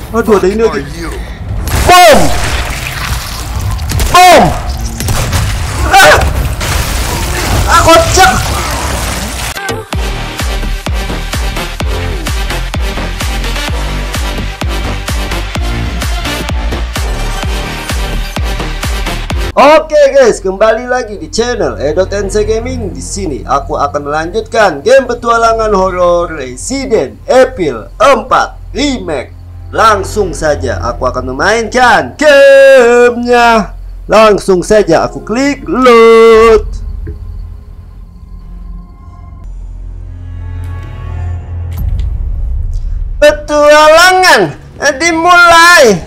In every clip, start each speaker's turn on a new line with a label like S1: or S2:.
S1: Aduh, ada ini lagi. Bom! Bom! Kocak! Oke guys, kembali lagi di channel Edo-Tensei Gaming. Di sini aku akan melanjutkan game petualangan horor Resident Evil 4 Remake. Langsung saja aku akan memainkan gamenya. Langsung saja aku klik load. Petualangan dimulai.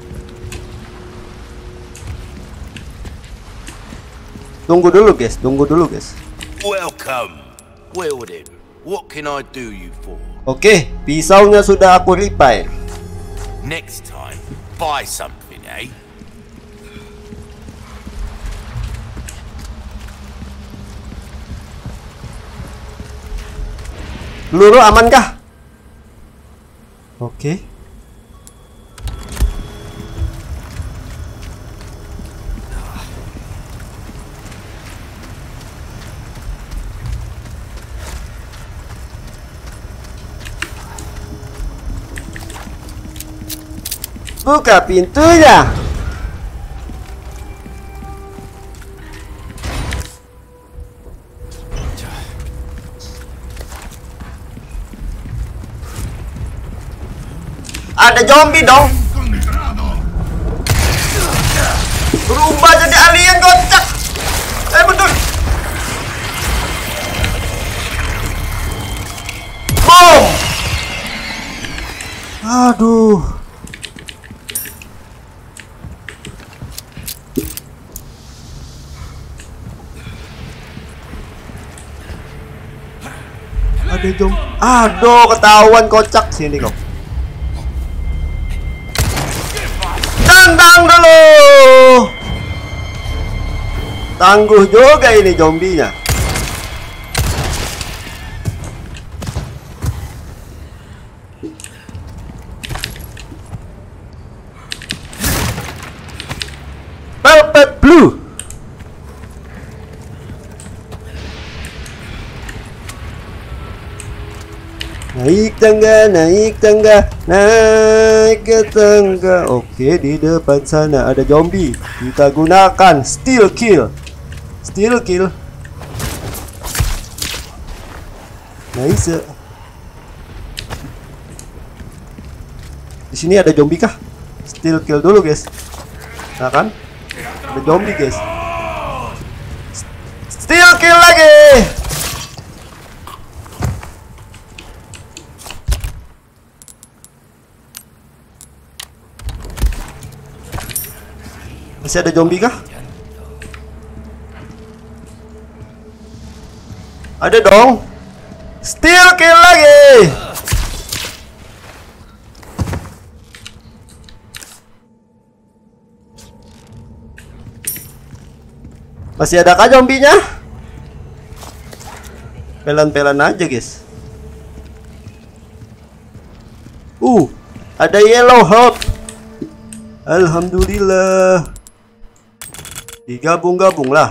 S1: Tunggu dulu guys,
S2: Welcome. Well then, what can I do you for?
S1: Oke, pisaunya sudah aku repair.
S2: Next time, buy something, eh?
S1: Peluru amankah? Oke. Buka pintunya. Ada zombie dong. Berubah jadi alien kocak. Betul. Boom. Aduh. Ada zombie. Aduh, ketahuan kocak. Sini kau. Tantang dulu. Tangguh juga ini zombinya. Velvet Blue. Naik tangga, naik ke tangga. Oke, di depan sana ada zombie. Kita gunakan steel kill. Nice. Di sini ada zombie kah? Steel kill dulu, guys. Nah kan? Ada zombie, guys. Steel kill lagi. Masih ada zombie kah? Ada dong. Steel kill lagi. Masih ada kah zombinya? Pelan-pelan aja guys. Ada yellow heart. Alhamdulillah. Digabung-gabung lah.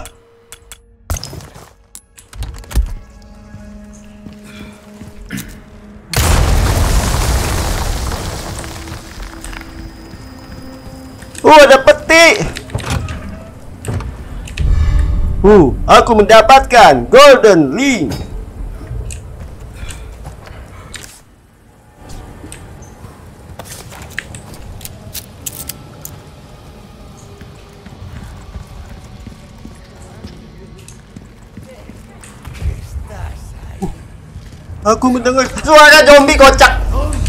S1: Ada peti. Aku mendapatkan golden link. Aku mendengar suara zombie kocak.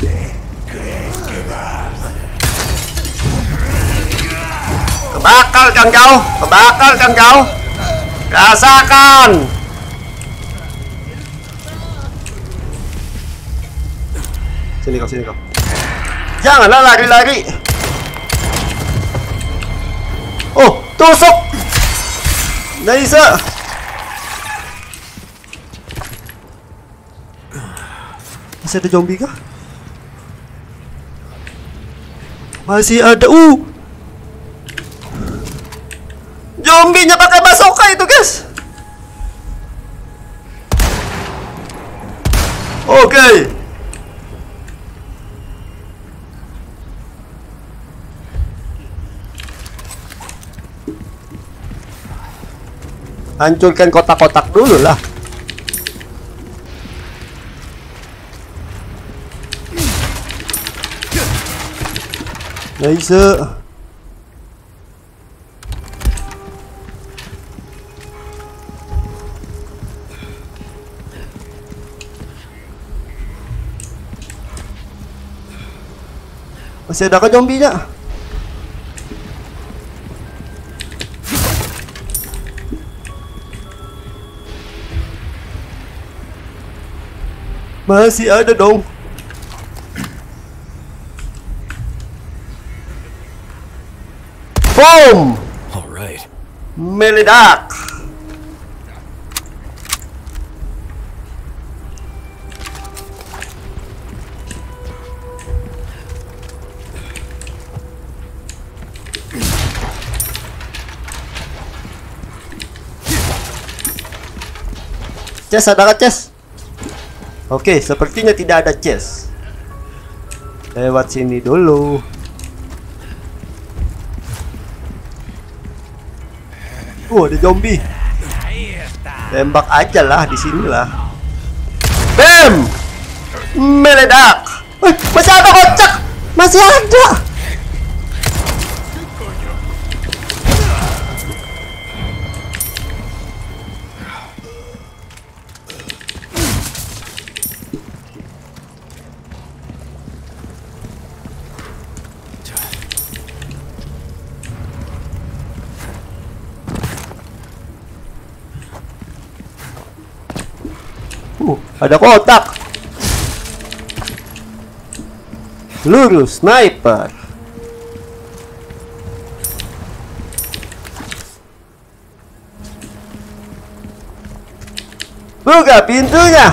S1: Kebakalkan kau. Rasakan. Sini kau. Janganlah lari-lari. Tusuk. Nice. Masih ada zombie kah? Masih ada. Zombinya pakai bazooka itu, guys. Oke. Hancurkan kotak-kotak dulu lah. Nice. Masih ada ke zombinya? Masih ada dong. Boom.
S2: Alright.
S1: Meledak. Chest, ada nggak chest? Oke, sepertinya tidak ada chest. Lewat sini dulu. Ada zombie. Tembak aja lah di sinilah. Bam! Meledak. Masih ada kocak. Masih ada. Ada kotak. Peluru sniper. Buka pintunya.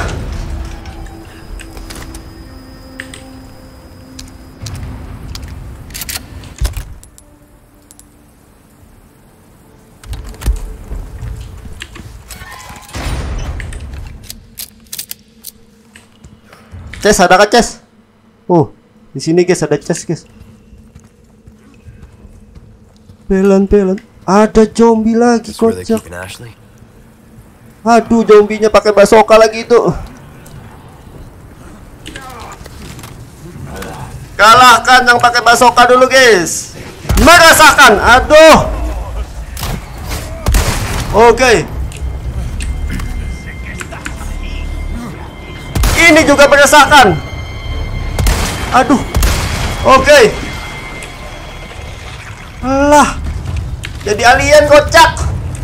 S1: Chest, ada kah chest? Di sini guys ada chest guys. Pelan. Ada zombie lagi kocak. Aduh, zombinya pakai bazooka lagi itu. Kalahkan yang pakai bazooka dulu guys. Merasakan. Aduh. Oke. Ini juga merasakan. Aduh. Oke. Alah. Jadi alien kocak.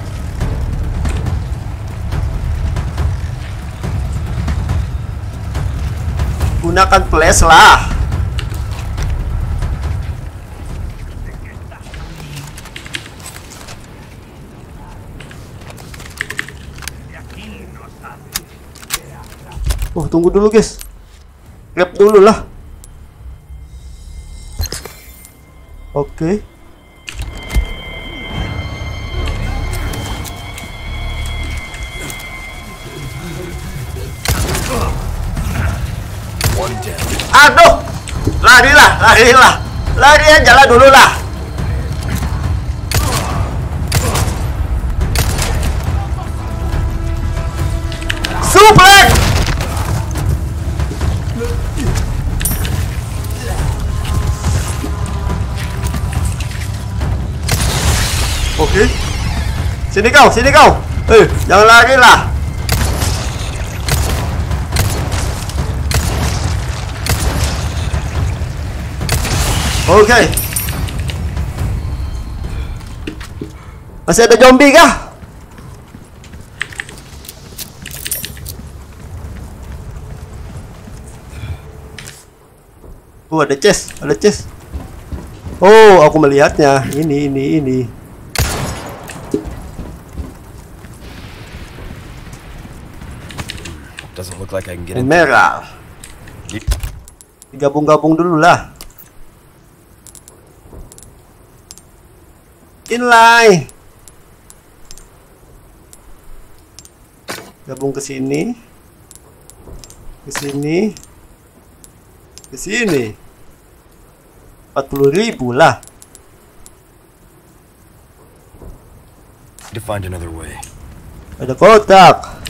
S1: Gunakan flash lah. Tunggu dulu guys. Grab dulu lah. Oke. Aduh. Larilah. Lari aja lah dulu lah. Suplex. Oke. Sini kau. Jangan lari lah. Oke. Masih ada zombie kah? Ada chest. Aku melihatnya. Ini.
S2: Doesn't look like I can get in.
S1: Merah. Gabung dulu lah. Inlay. Gabung ke sini. Ke sini. Ke sini. 40.000 lah.
S3: To find another way.
S1: Ada kotak.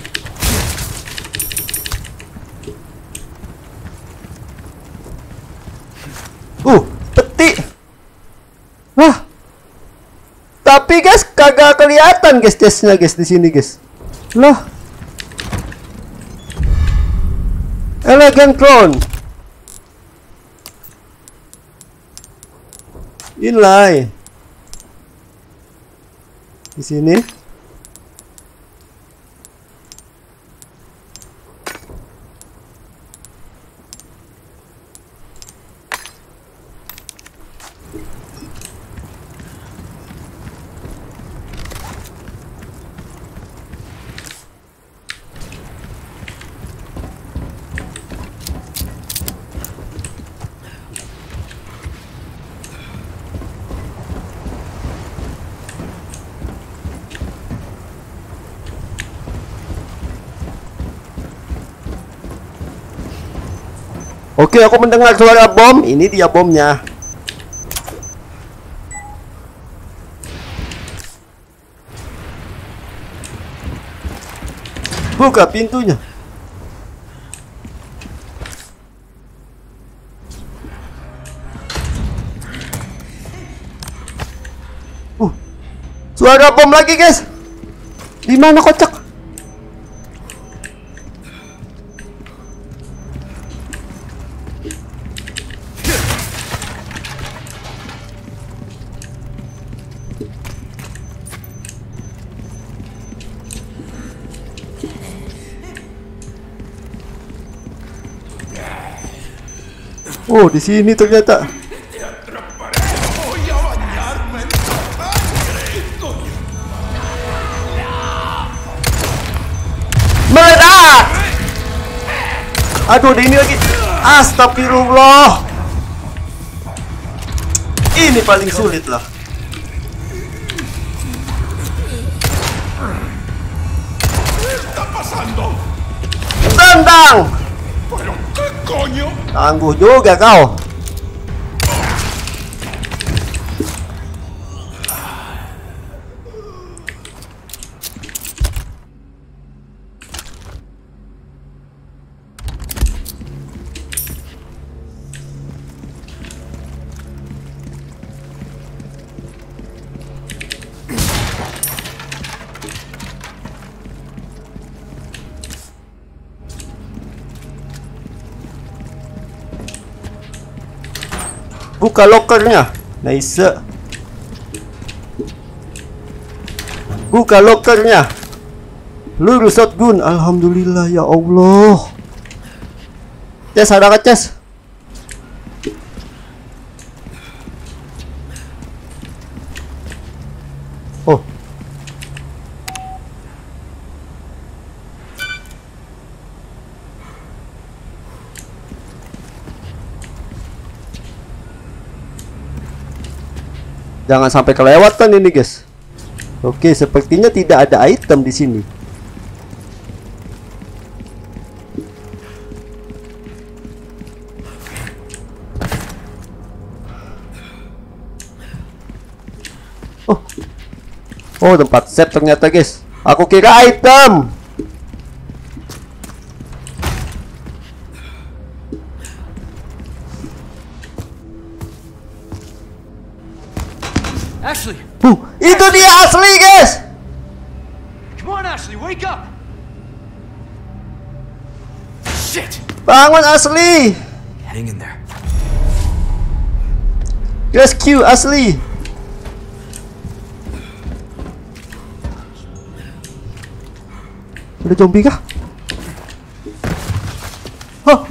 S1: Peti. Wah. Tapi guys, kagak kelihatan guys chestnya guys di sini guys. Loh. Elegant crown. Inlay. Di sini. Oke, aku mendengar suara bom. Ini dia bomnya. Buka pintunya. Suara bom lagi, guys. Di mana kocak? Oh, di sini ternyata. Meledak! Aduh, ada ini lagi. Astagfirullah. Ini paling sulit lah. Tendang! Tangguh juga kau. Buka lokernya. Nice. Buka lokernya. Lurus shotgun. Alhamdulillah ya Allah. Ces, ada Ces? Oh. Jangan sampai kelewatan ini, guys. Oke, sepertinya tidak ada item di sini. Oh, tempat save ternyata, guys. Aku kira item.
S3: Ashley,
S1: Itu dia Ashley, guys.
S3: come on, Ashley, wake up! Shit!
S1: Bangun Ashley.
S3: Hang in there.
S1: Rescue Ashley. Ada zombie kah? Hah?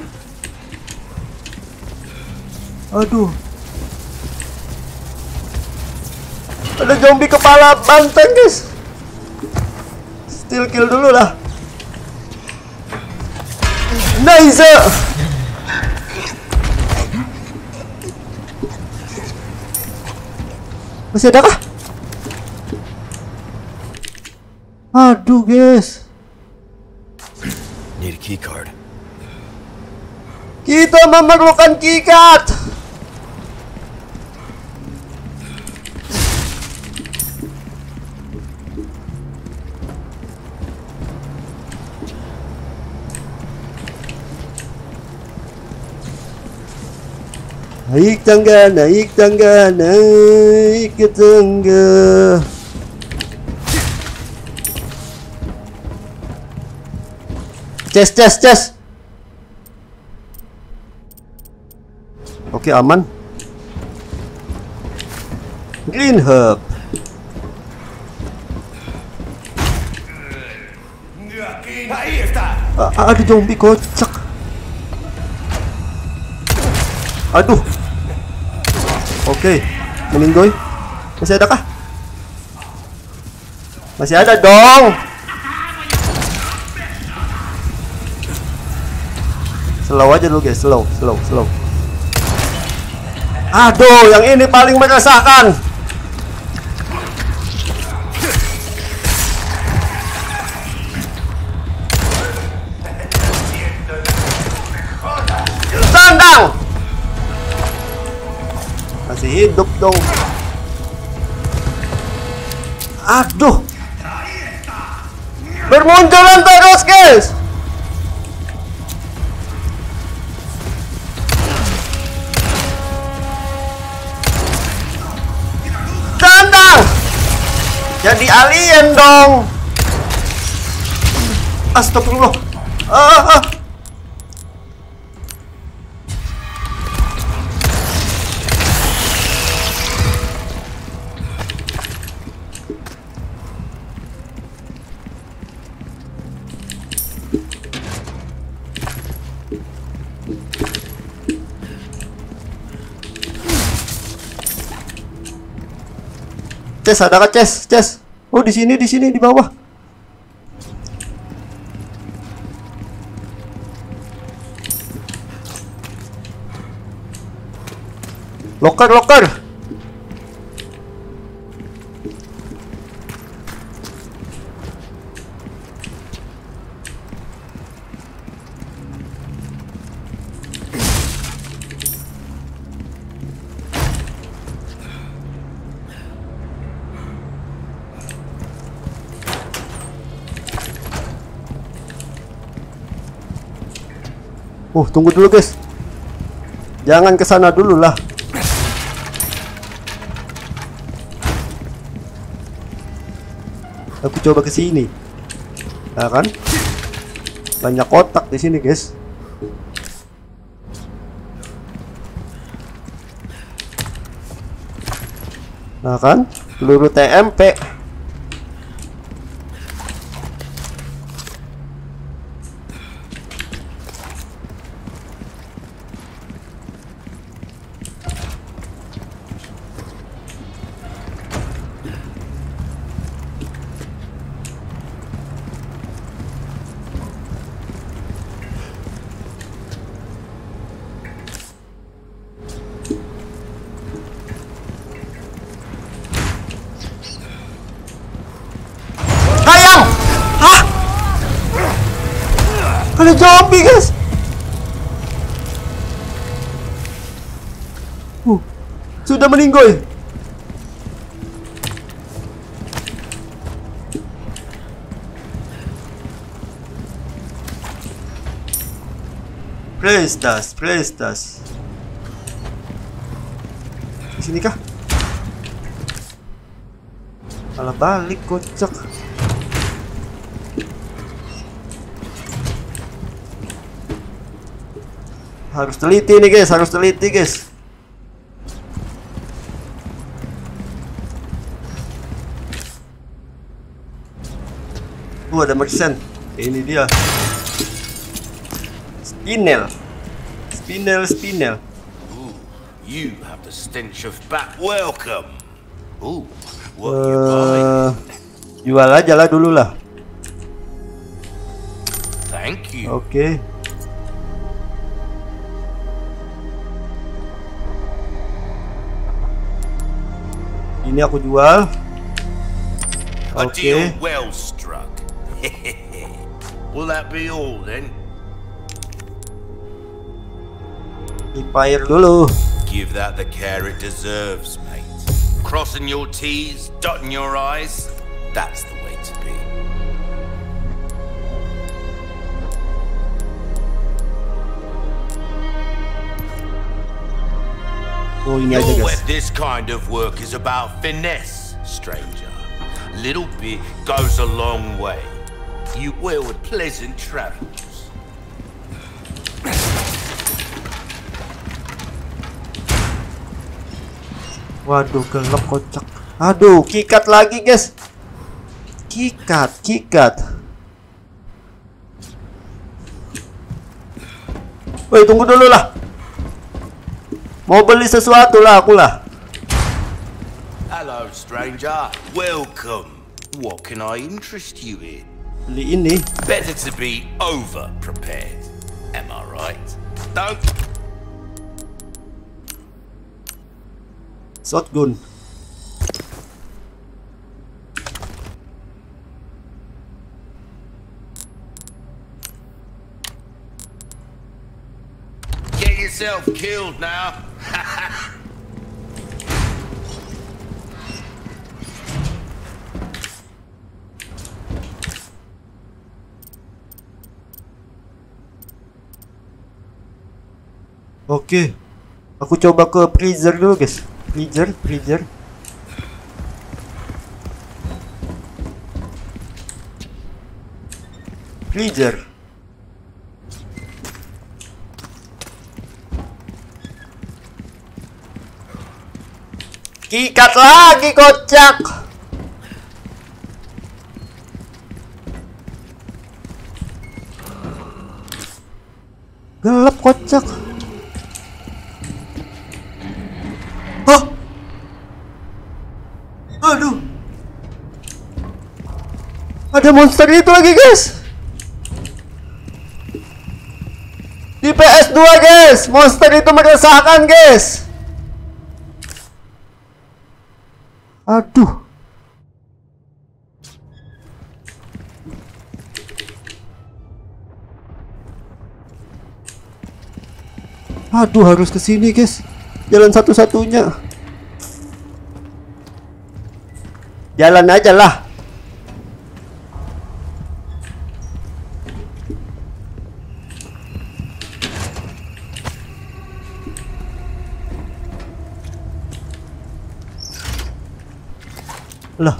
S1: Aduh. Ada zombie kepala banteng, guys. Still kill dulu lah. Nice. Masih ada kah? Aduh, guys.
S3: Need a key card.
S1: Kita memerlukan keycard. Naik tangga, naik tangga, naik ke tangga. Chest. Oke, aman. Green herb. Ada zombie kocak. Aduh. Oke, meninggoy. Masih ada kah? Masih ada dong. Slow aja dulu guys, slow. Aduh, yang ini paling meresahkan. Tendang. Masih hidup dong. Aduh. Bermunculan terus guys. Tendang. Jadi alien dong. Astagfirullah. Ces, ada kah Ces? Oh, di sini di bawah. Loker. Tunggu dulu guys. Jangan ke sana dulu lah. Aku coba ke sini. Nah kan? Banyak kotak di sini, guys. Nah kan? Peluru TMP. Ada zombie guys. Sudah meninggoy. Praise das. Di sini kah? Malah balik kocak. Harus teliti nih guys, ada merchant. Ini dia. Spinel.
S2: Ooh, you have the stench of bat. Welcome. Ooh, what you buying?
S1: Jual aja lah dulu lah.
S2: Thank you.
S1: Oke. Ini aku jual.
S2: A deal well struck. Will that be all then?
S1: Di fire dulu.
S2: Give that the care it deserves, mate. Crossing your T's, dotting your I's. That's the way to be.
S1: Oh, ini aja
S2: Your
S1: guys.
S2: this kind of work is about finesse, stranger. Little bit goes a long way. You will with pleasant travels.
S1: Waduh, gelap kocak. Aduh, kikat lagi guys. Kikat. Woi, tunggu dulu lah. Mau beli sesuatu lah aku lah.
S2: Hello, stranger. Welcome. What can I interest you in?
S1: Beli ini.
S2: Better to be over-prepared. Am I right? Don't...
S1: Shotgun.
S2: Get yourself killed now.
S1: Oke. Aku coba ke freezer dulu guys. Freezer. Kikat lagi kocak. Gelap kocak. Hah? Aduh. Ada monster itu lagi guys. Di PS2 guys, monster itu meresahkan guys. Aduh. Aduh, harus ke sini guys. Jalan satu-satunya. Jalan aja lah. Lah.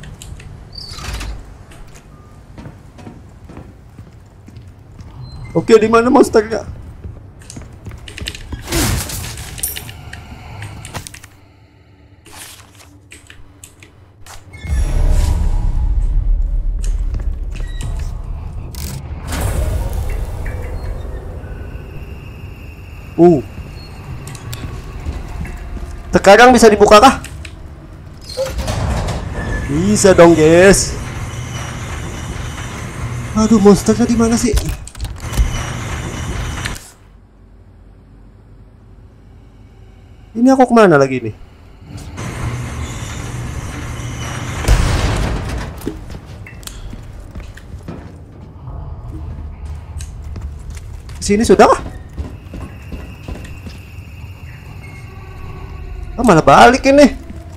S1: Oke, di mana monsternya? Sekarang bisa dibuka kah? Bisa dong, guys. Aduh, monsternya di mana sih? Ini aku kemana lagi nih? Sini sudah kah? Oh, malah balik ini.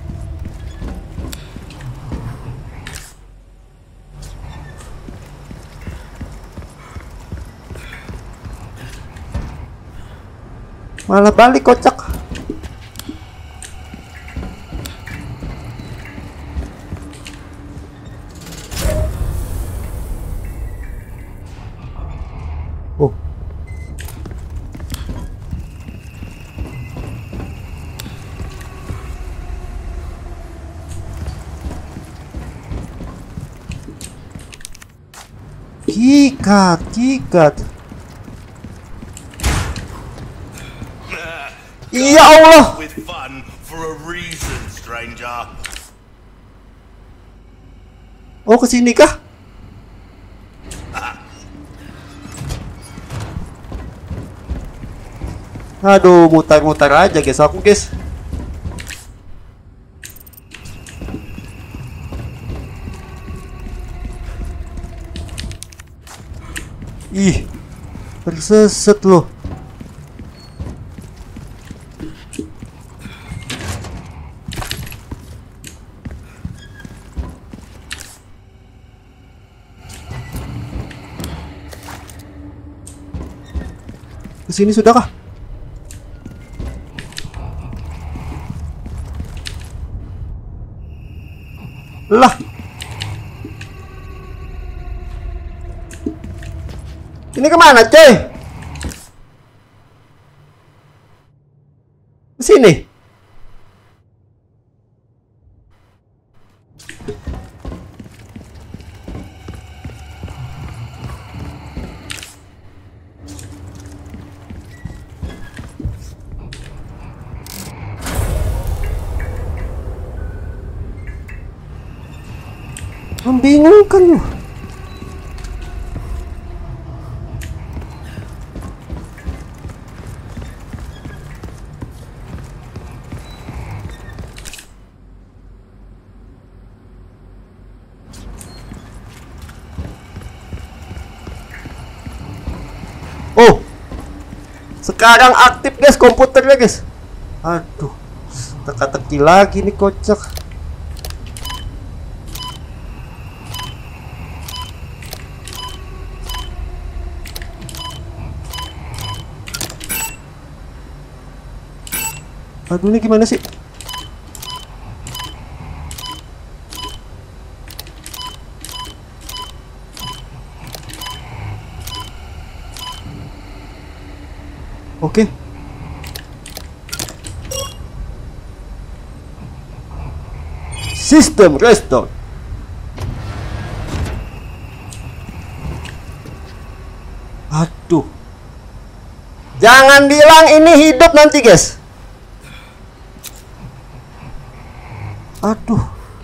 S1: Malah balik kocak. Oh. Kikat. Ya Allah.
S2: With fun for a reason, stranger.
S1: Oh, kesini kah? Aduh, mutar-mutar aja guys aku guys. Ih, tersesat loh. Kesini sudahkah? Lah. Ini kemana, coy? Kesini. Membingungkan loh. Oh, sekarang aktif guys komputernya guys. Aduh, teka-teki lagi nih kocak. Aduh, ini gimana sih? Oke. System restore. Aduh. Jangan bilang ini hidup nanti, guys. Aduh.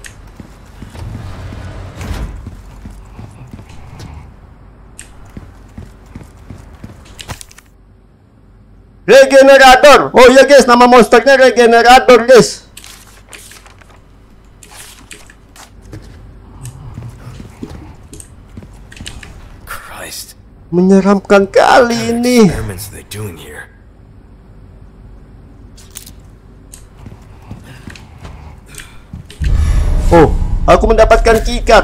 S1: Regenerator. Oh iya guys, nama monsternya Regenerator guys.
S3: Christ.
S1: Menyeramkan kali ini.
S3: Experiments they doing here?
S1: Oh, aku mendapatkan keycard.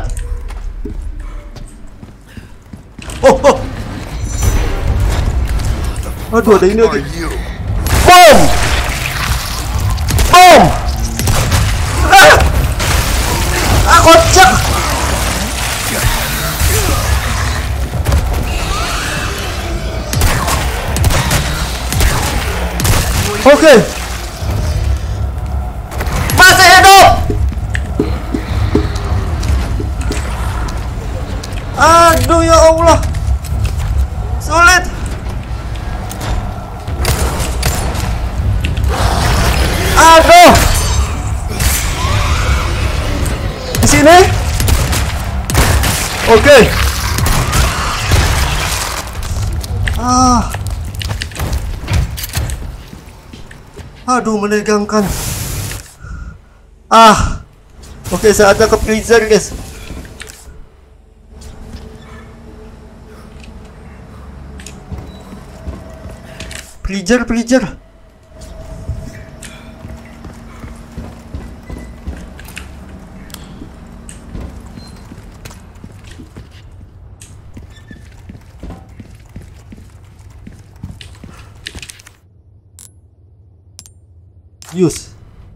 S1: Oh, oh. Aduh, ada ini lagi. Bom! Bom! Ah, kocak! Oke. Masih hidup! Aduh, ya Allah. Sulit. Aduh. Di sini. Oke. Aduh, menegangkan. Oke, saatnya ke freezer, guys. Freezer. Use.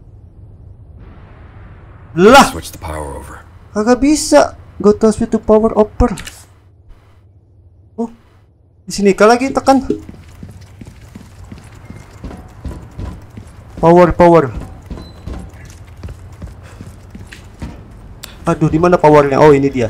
S1: Lah.
S3: Switch the power over.
S1: Kagak bisa. Go to switch to power over. Oh, di sini kah lagi tekan. Power. Aduh, di mana powernya? Oh, ini dia.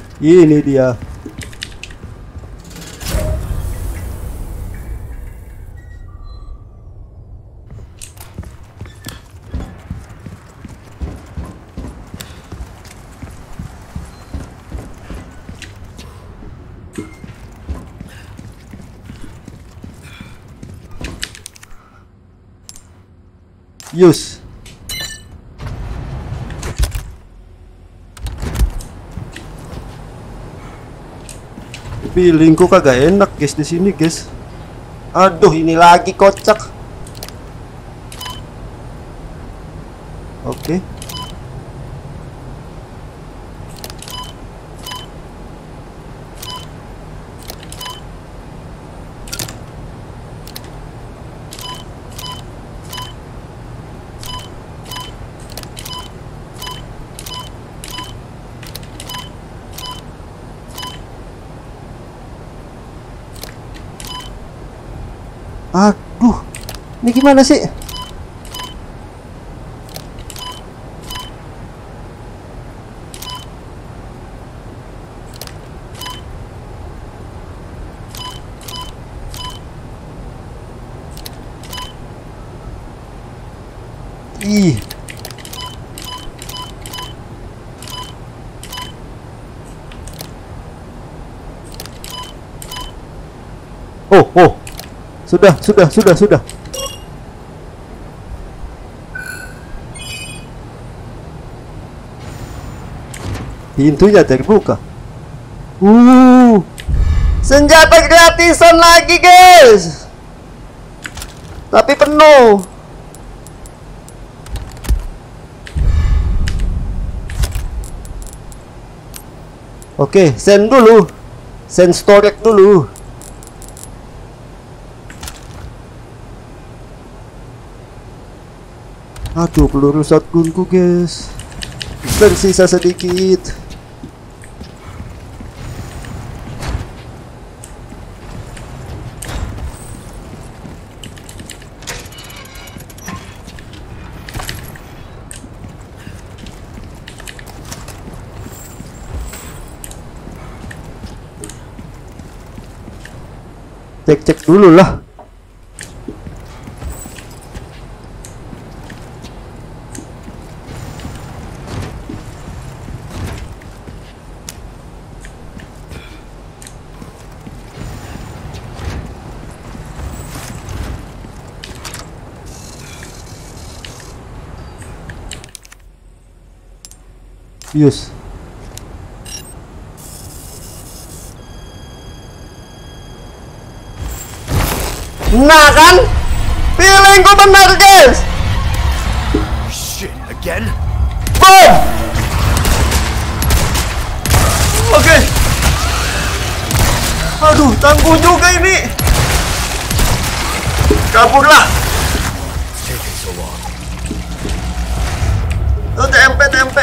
S1: Use. Feeling kok kagak enak guys di sini guys. Aduh, ini lagi kocak. Oke. Aduh, ini gimana sih? Ih. Oh. Sudah. Pintunya terbuka. Senjata gratisan lagi, guys. Tapi penuh. Oke, send dulu. Send storage dulu. Aduh, peluru shotgunku guys, tersisa sedikit. Cek dulu lah. Yes. Nah kan, feelingku benar guys.
S3: Shit, again?
S1: Boom. Oke. Aduh, tangguh juga ini. Kaburlah.
S3: Taking so long.
S1: Tuh, TMP.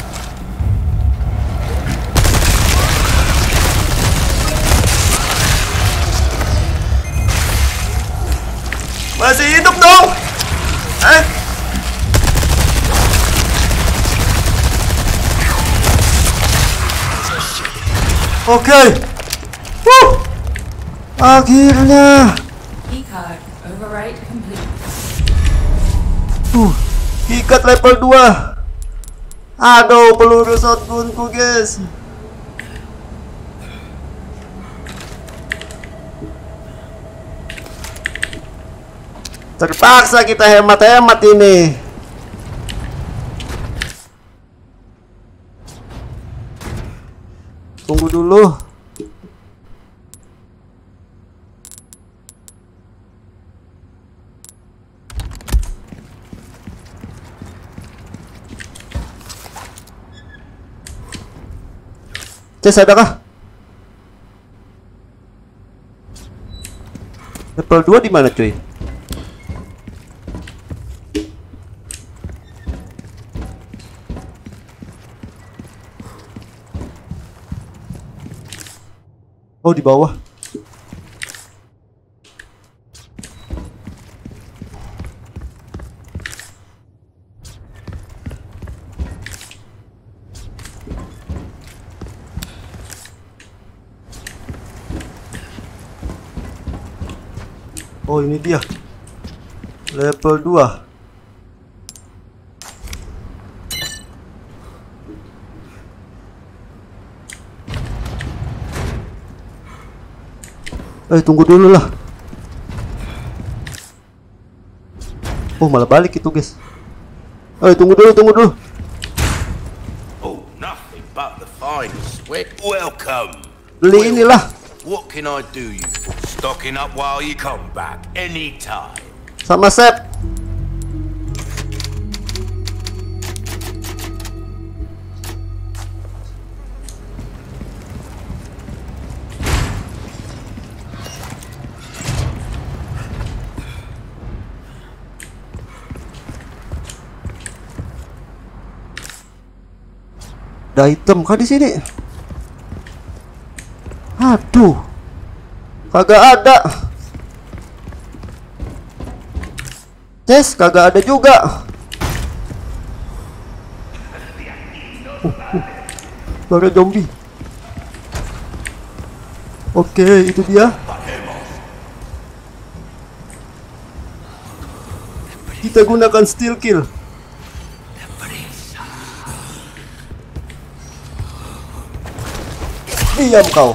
S1: Masih hidup dong. Oke. Akhirnya.
S4: Keycard override complete.
S1: Keycard level 2. Aduh, peluru shotgunku guys. Terpaksa kita hemat-hemat ini. Tunggu dulu. Ces, adakah? Level 2 di mana, cuy? Oh, di bawah. Oh, ini dia. Level 2. Tunggu dulu lah. Oh, malah balik itu guys. Tunggu dulu.
S2: Oh, nothing but the finest. Welcome.
S1: Beli inilah.
S2: What can I do you for? Stocking up while you come back anytime.
S1: Sama Sep. Ada item kah di sini? Aduh, kagak ada. Yes, kagak ada juga. Suara zombie. Oke, itu dia. Kita gunakan steal kill. Diam kau.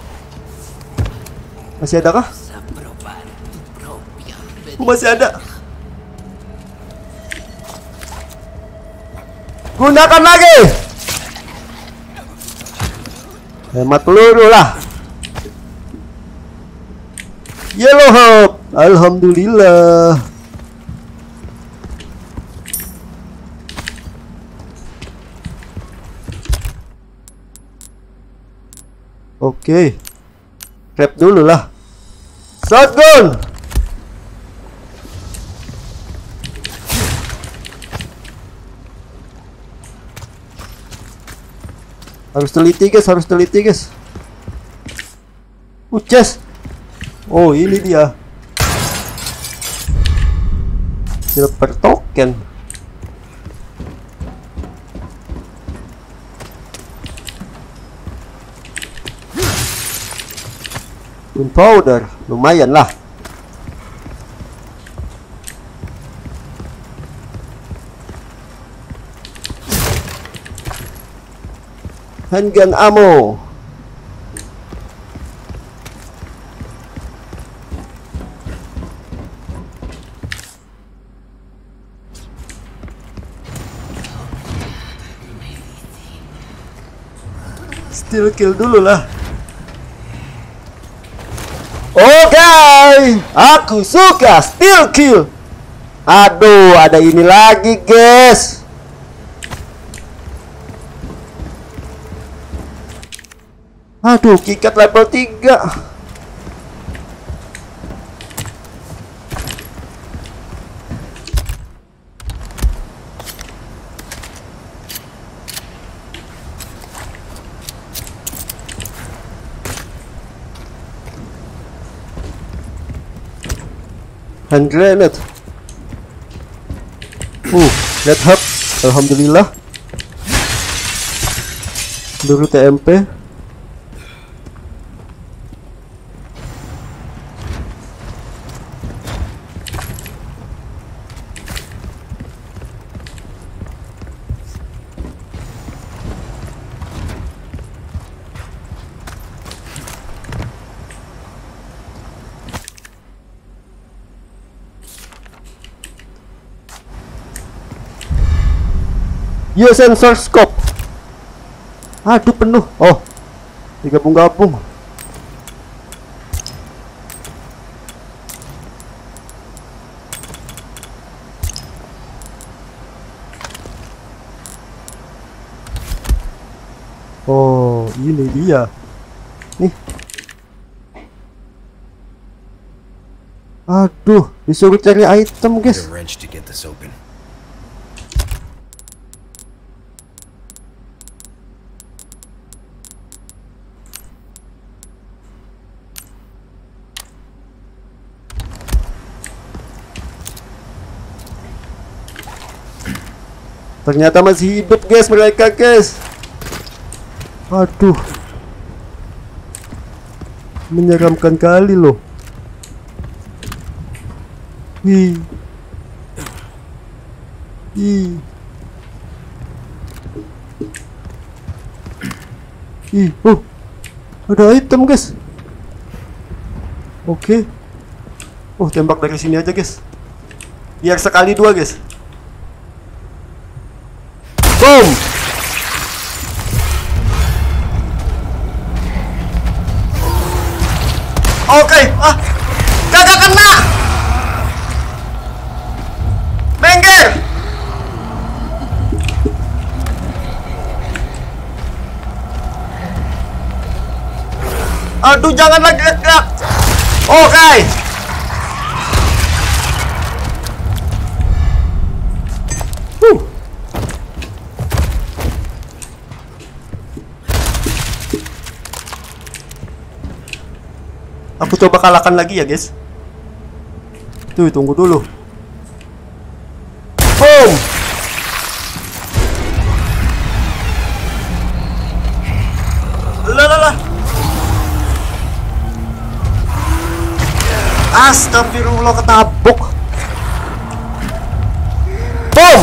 S1: Masih ada kah? Masih ada. Gunakan lagi. Hemat peluru lah. Yellow Hope. Alhamdulillah. Oke. Grab dulu lah. Shotgun. Harus teliti guys, harus teliti guys. Chest. Oh, ini dia. Silver token. Gunpowder, lumayan lah. Handgun ammo. Steal kill dulu lah. Oke, aku suka steal kill. Aduh, ada ini lagi guys. Aduh, kikat level 3. Hand grenade. Red hub. Alhamdulillah. Peluru TMP. Yo, sensor scope. Aduh, penuh. Oh, digabung-gabung. Oh, ini dia. Nih. Aduh, disuruh cari item, guys. Ternyata masih hidup guys mereka guys. Aduh, menyeramkan kali loh. Ih. Oh, ada item guys. Oke. Oh, tembak dari sini aja guys. Biar sekali dua guys. Boom. Oke, kagak kena. Mengger. Aduh, jangan lagi gerak. Oke. Aku coba kalahkan lagi ya, guys. Tuh, tunggu dulu. Boom. Lah. Astagfirullah, ketabuk. Boom.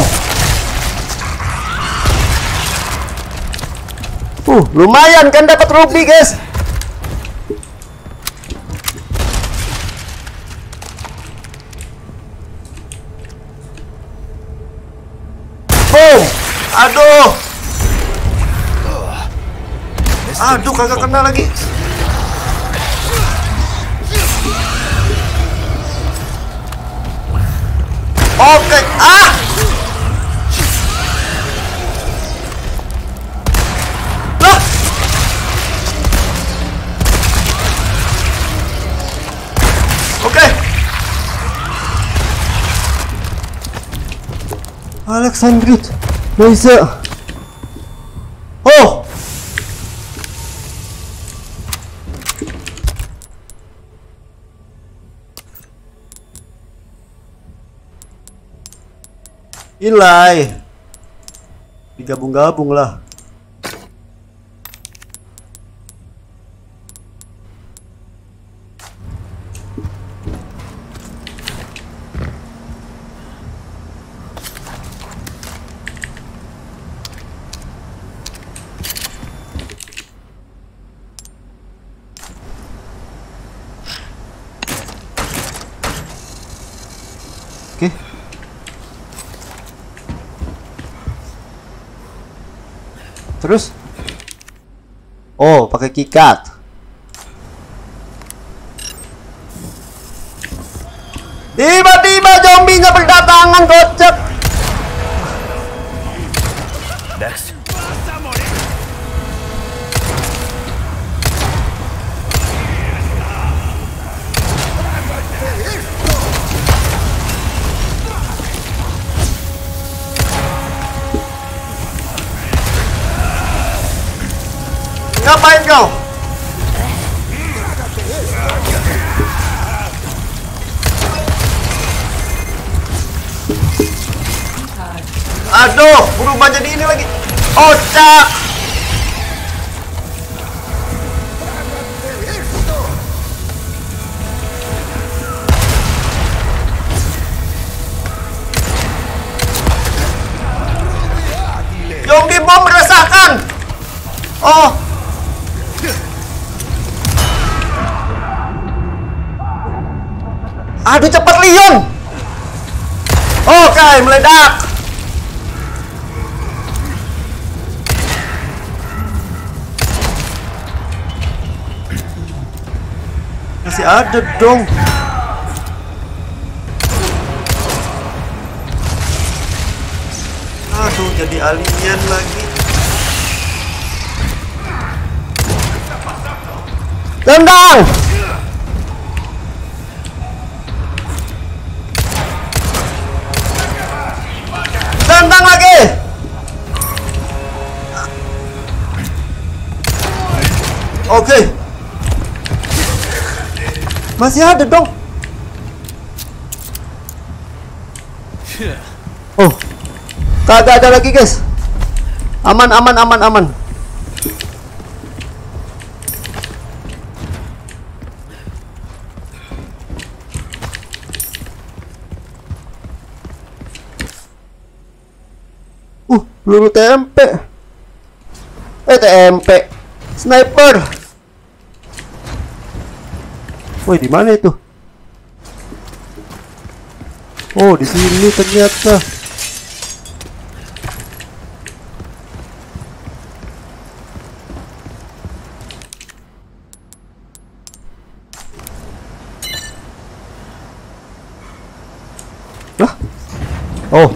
S1: Lumayan kan dapat ruby, guys. Boom. Aduh, kagak kena lagi. Oke, Lah. Oke. Alexandrit, bisa. Oh. Ilai. Digabung-gabung lah. Oke. Terus? Oh, pakai keycard. Tiba-tiba zombinya berdatangan, kocak.
S3: Next.
S1: Ngapain kau? Aduh, berubah jadi ini lagi. Ocak. Zombie bom meresahkan. Oh. Aduh, cepat Leon. Oke, meledak. Masih ada dong. Aduh, jadi alien lagi. Tendang. Tendang lagi. Oke. Masih ada dong. Oh, kagak ada lagi, guys. Aman. Peluru TMP. TMP. Sniper. Woi, di mana itu? Oh, di sini ternyata. Oh.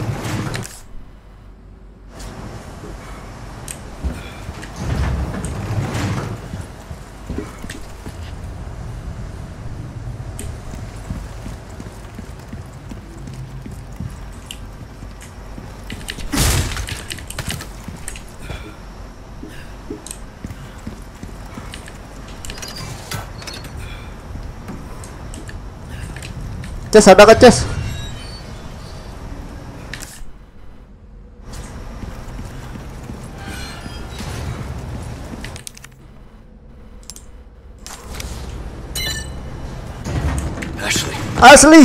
S1: Ces, ada ke Ces?
S3: Ashley.
S1: Asli.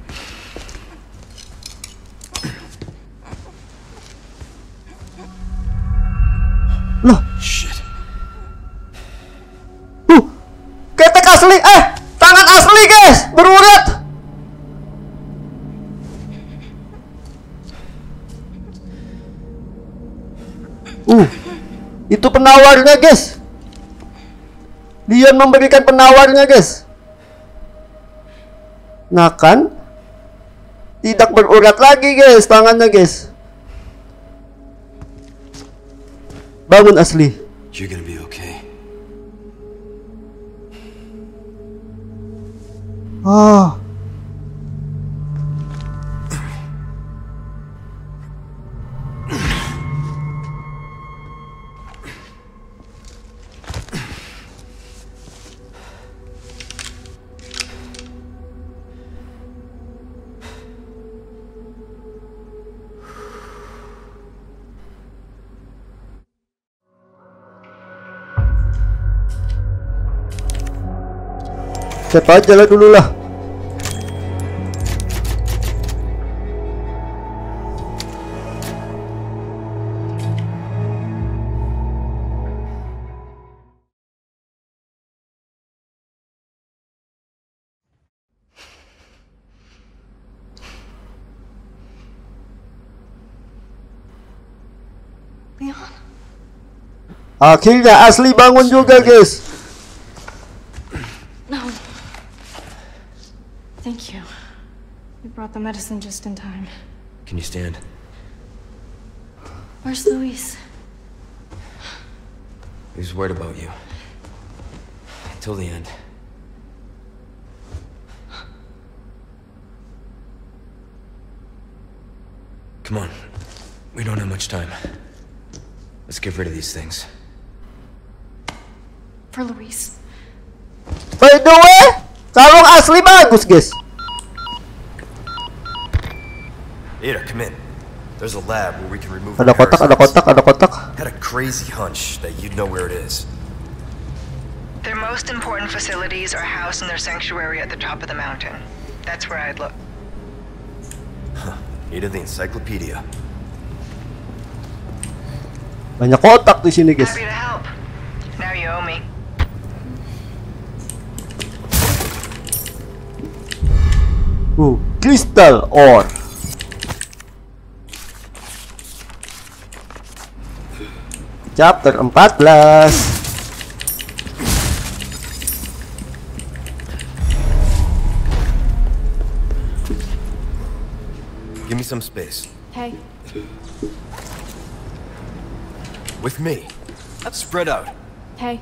S1: Loh,
S3: Shit.
S1: ketek asli. Tangan asli, guys, berurat. Itu penawarnya, guys. Dia memberikan penawarnya, guys. Nah kan, tidak berurat lagi, guys, tangannya, guys. Bangun Asli.
S3: You're gonna be okay.
S1: Ah. Siapa aja lah dulu lah.
S4: Leon?
S1: Akhirnya Asli bangun juga, guys.
S4: No. Thank you. You brought the medicine just in time.
S3: Can you stand?
S4: Where's Luis?
S3: He was worried about you. Until the end. Come on. We don't have much time. Let's get rid of these things.
S4: For Luis.
S1: By the way, kalung Asli bagus, guys.
S3: Ada, come in. There's a lab where we can remove
S1: Ada kotak, ada kotak, ada kotak.
S3: Had a crazy hunch that you'd know where it is.
S5: Their most important facilities are housed in their sanctuary at the top of the mountain. That's where I'd look.
S3: Ada the encyclopedia.
S1: Banyak kotak di sini, guys.
S5: Happy to help. Now you owe me.
S1: Crystal ore. Chapter 14.
S3: Give me some space.
S4: Hey.
S3: With me. Let's spread out.
S4: Hey.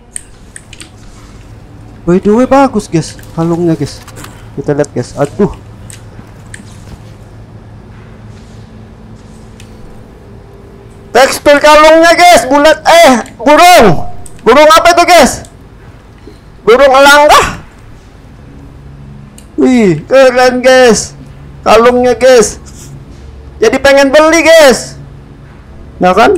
S1: By the way, bagus, guys. Kalungnya, guys. Kita lihat, guys. Aduh. Tekstur kalungnya, guys. Bulat. Burung. Burung apa itu, guys? Burung elang kah? Wih, keren, guys. Kalungnya, guys. Jadi pengen beli, guys. Nah kan?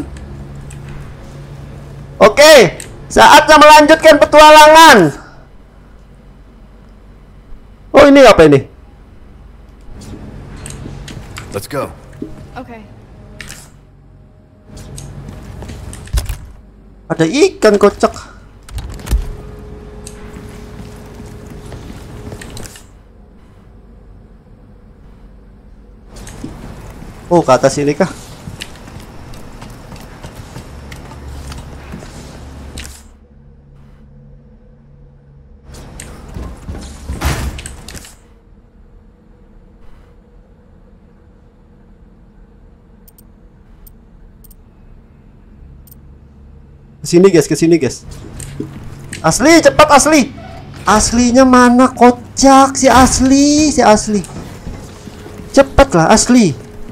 S1: Oke, saatnya melanjutkan petualangan. Oh, ini apa ini?
S3: Let's go.
S4: Okay.
S1: Ada ikan kocak. Oh, ke atas ini kah? Kesini guys, kesini guys. Asli, cepat Asli. Aslinya mana, kocak si Asli, si Asli. Cepatlah Asli.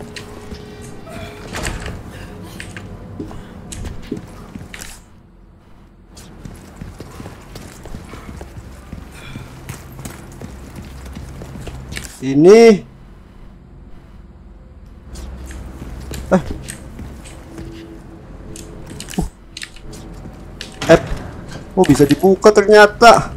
S1: Ini. Oh, bisa dibuka ternyata.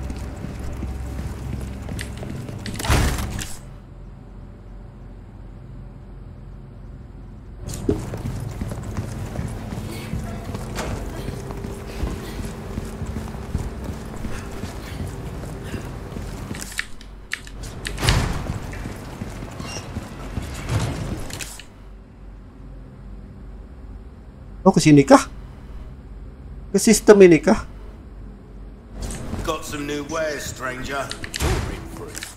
S1: Oh, ke sini kah? Ke sistem ini kah?
S2: Got some new wares, stranger. You're in for it.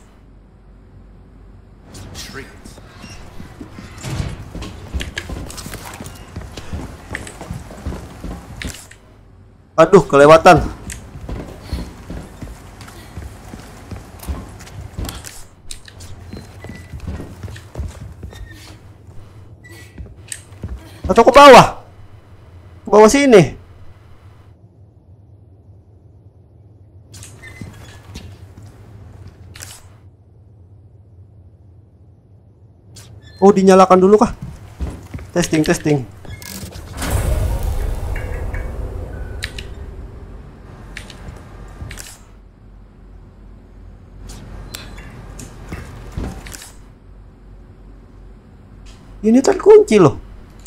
S2: Treat.
S1: Aduh, kelewatan. Atau ke bawah? Ke bawah sini. Oh, dinyalakan dulu kah? Testing, testing. Ini terkunci loh.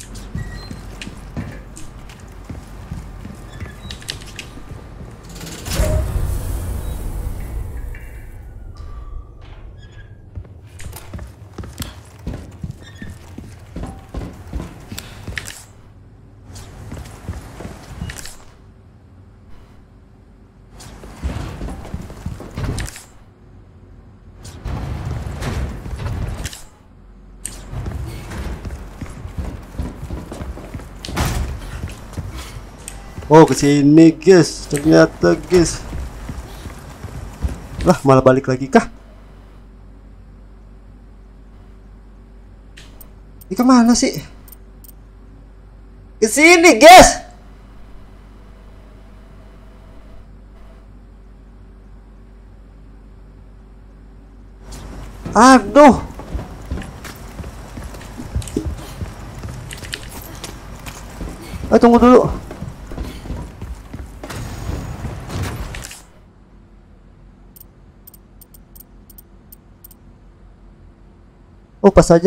S1: Oh, kesini guys, ternyata guys. Lah, malah balik lagi kah? Ini kemana sih? Kesini guys. Aduh. Tunggu dulu. Oh, pas saja.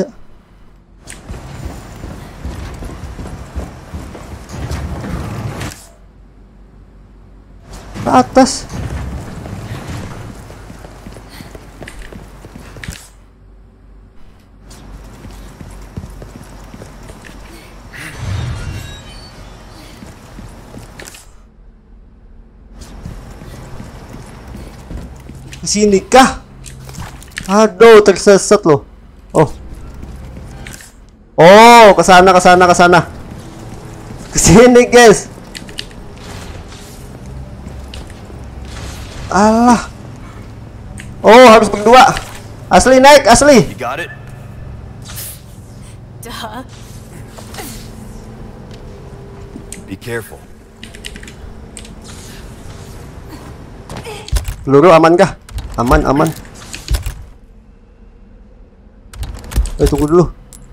S1: Ke atas. Kesini kah? Aduh, tersesat loh. Oh. Oh, ke sana, ke sana, ke sana. Ke sini, guys. Alah. Oh, harus berdua. Asli naik, Asli.
S3: You got it?
S4: Duh.
S3: Be careful.
S1: Peluru aman kah? Aman, aman. Tunggu dulu.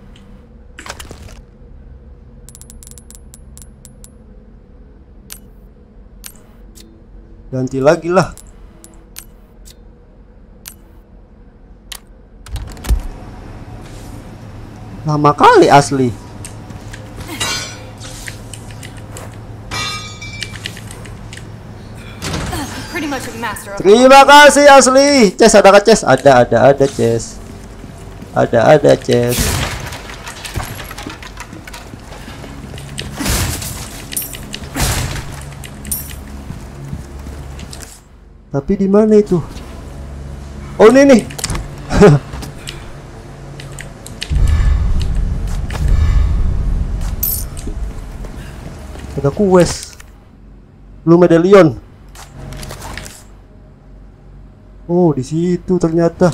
S1: Ganti lagi lah. Lama kali Asli.
S4: Pretty much a master of
S1: Terima kasih Asli. Ces, ada kah Ces? Ada Ces. Ada Ces. Tapi di mana itu? Oh, ini nih. Ada quest. Blue medallion. Oh, di situ ternyata.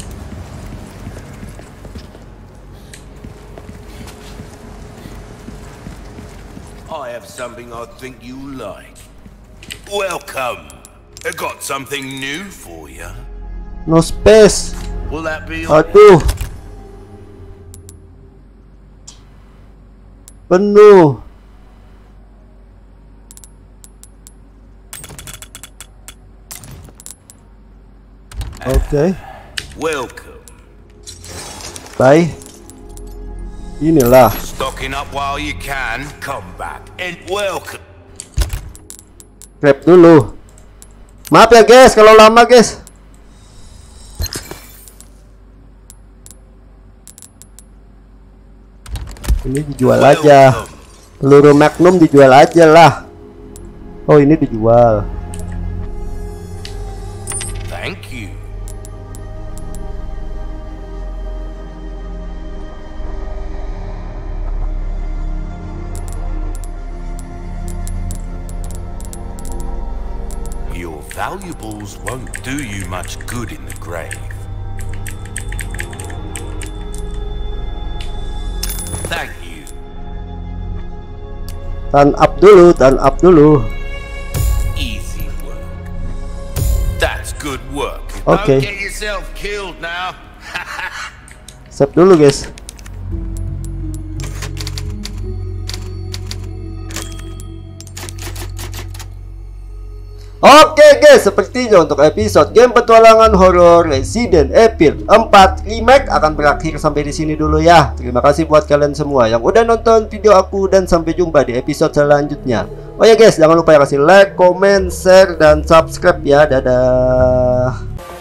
S2: I have something I think you like. Welcome. I got something new for you.
S1: No space.
S2: Will that be all?
S1: Aduh. Penuh. Oke.
S2: Welcome.
S1: Bye. Inilah.
S2: Stocking up while you can. Come back and welcome.
S1: Grab dulu. Maaf ya guys kalau lama guys. Ini dijual aja. Peluru Magnum dijual aja lah. Oh, ini dijual.
S2: Thank you. Your valuables won't do you much good in the grave. Thank you.
S1: Turn up dulu, turn up dulu.
S2: Easy work. That's good work.
S1: Okay.
S2: Don't get yourself killed now.
S1: Save dulu guys. Oke guys, sepertinya untuk episode game petualangan horor Resident Evil 4 Remake akan berakhir sampai di sini dulu ya. Terima kasih buat kalian semua yang udah nonton video aku dan sampai jumpa di episode selanjutnya. Oh ya guys, jangan lupa ya kasih like, comment, share, dan subscribe ya. Dadah.